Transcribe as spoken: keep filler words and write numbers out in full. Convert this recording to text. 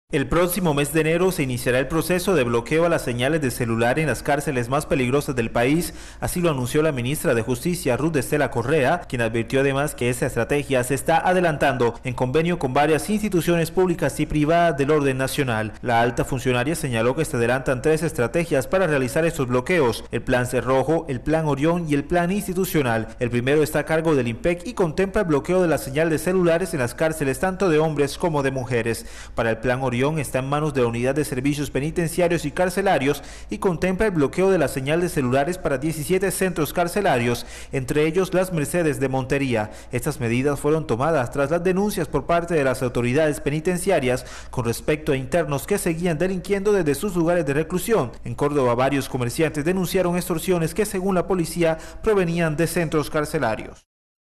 El próximo mes de enero se iniciará el proceso de bloqueo a las señales de celular en las cárceles más peligrosas del país, así lo anunció la ministra de Justicia, Ruth Estela Correa, quien advirtió además que esta estrategia se está adelantando en convenio con varias instituciones públicas y privadas del orden nacional. La alta funcionaria señaló que se adelantan tres estrategias para realizar estos bloqueos: el Plan Cerrojo, el Plan Orión y el Plan Institucional. El primero está a cargo del IMPEC y contempla el bloqueo de la señal de celulares en las cárceles tanto de hombres como de mujeres. Para el Plan Orión está en manos de la Unidad de Servicios Penitenciarios y Carcelarios y contempla el bloqueo de la señal de celulares para diecisiete centros carcelarios, entre ellos Las Mercedes de Montería. Estas medidas fueron tomadas tras las denuncias por parte de las autoridades penitenciarias con respecto a internos que seguían delinquiendo desde sus lugares de reclusión. En Córdoba, varios comerciantes denunciaron extorsiones que, según la policía, provenían de centros carcelarios.